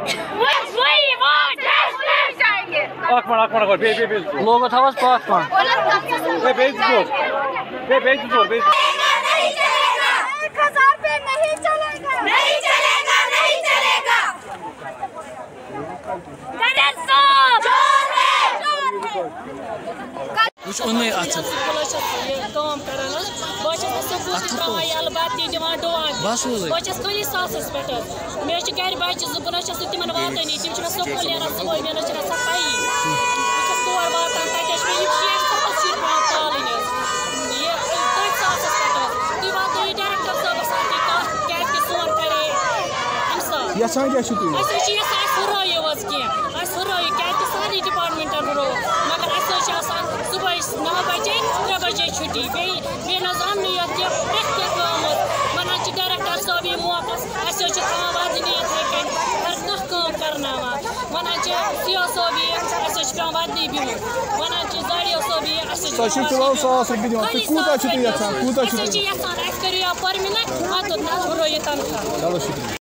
لوگو تھاوس 5 پان وچ اونے اتھ کام کران بہت سکول ترٛاوان یلہٕ بتہٕ تہِ دِوان ڈوان بہٕ چھَس خٲلی ساسَس پٮ۪ٹھ مےٚ چھِ گرِ بَچہِ 2 بہٕ نہ چھَس نہٕ تِمن واتٲنی تِم چھِ مےٚ سکوٗل نیران صُبحٲے مےٚ نہ چھِ گژھان پَیی بہٕ چھَس تور واتان تَتہِ چھِ مےٚ یِم 6-7 شُرۍ پٮ۪وان پالٕنۍ حظ یہِ تٔتھۍ ساسَس پٮ۪ٹھ حظ تُہۍ واتنٲیِو ڈایریکٹر صٲبَس اَتھِ کَتھ کیٛازِکہِ سون کَرے اِنصاف یژھان کیٛاہ چھِو تُہۍ أسۍ حظ چھِ یژھان اَسہِ ہُرٲیِو حظ کینٛہہ اَسہِ ہُرٲیِو کیٛازِکہِ سارنٕے ڈِپاٹمٮ۪نٛٹَن ہُرو مگر اَسہِ حظ چھِ آسان صُبحٲے 9 بجے 3 بجے چھُٹی بیٚیہِ نہ حظ اَننٕے یوت کینٛہہ پرٛٮ۪تھ کینٛہہ کٲم حظ وَنان چھِ ڈایریکٹر صٲب یی موقعس اَسہِ حظ چھِ تھاوان وَدنی یِتھَے کٔنۍ ہر کانٛہہ کٲم کَرناوان وَنان چھِ سی او صٲب یی اَسہِ حظ چھِ پٮ۪وان وَدنی بِہُن وَنان چھِ زاڈی او صٲب یی اَسہِ حظ چھِ أسۍ حظ چھِ یژھان اَسہِ کٔرِو یا پٔرمِنَنٹ اَتھ نہ حظ ہُرٲیِو تنخواہ